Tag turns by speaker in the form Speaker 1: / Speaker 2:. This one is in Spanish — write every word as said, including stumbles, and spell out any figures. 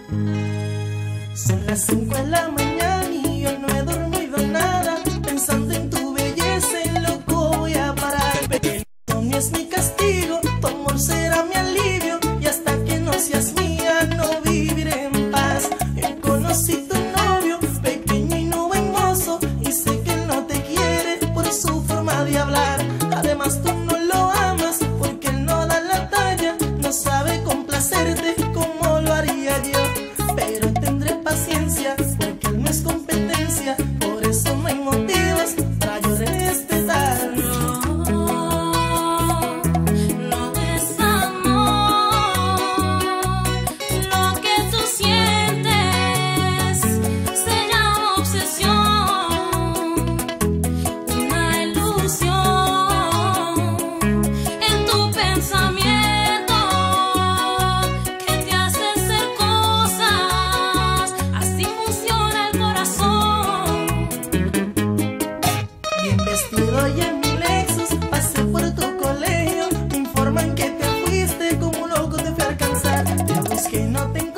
Speaker 1: Son las cinco de la mañana y yo no he dormido nada, pensando en tu belleza, en loco voy a parar. El insomnio es mi castigo, tu amor será mi alivio, y hasta que no seas mía no viviré en paz. Yo conocí tu novio, pequeño y no buen mozo, y sé que él no te quiere por su forma de hablar. Además tú no lo amas porque él no da la talla, no sabe complacerte como lo haría yo. Pero tendré paciencia porque él no es competencia, por eso no hay motivos para yo respetar. Vestido y en mi Lexus pasé por tu colegio, me informan que te fuiste, como loco te fui a alcanzar. Te busqué y no te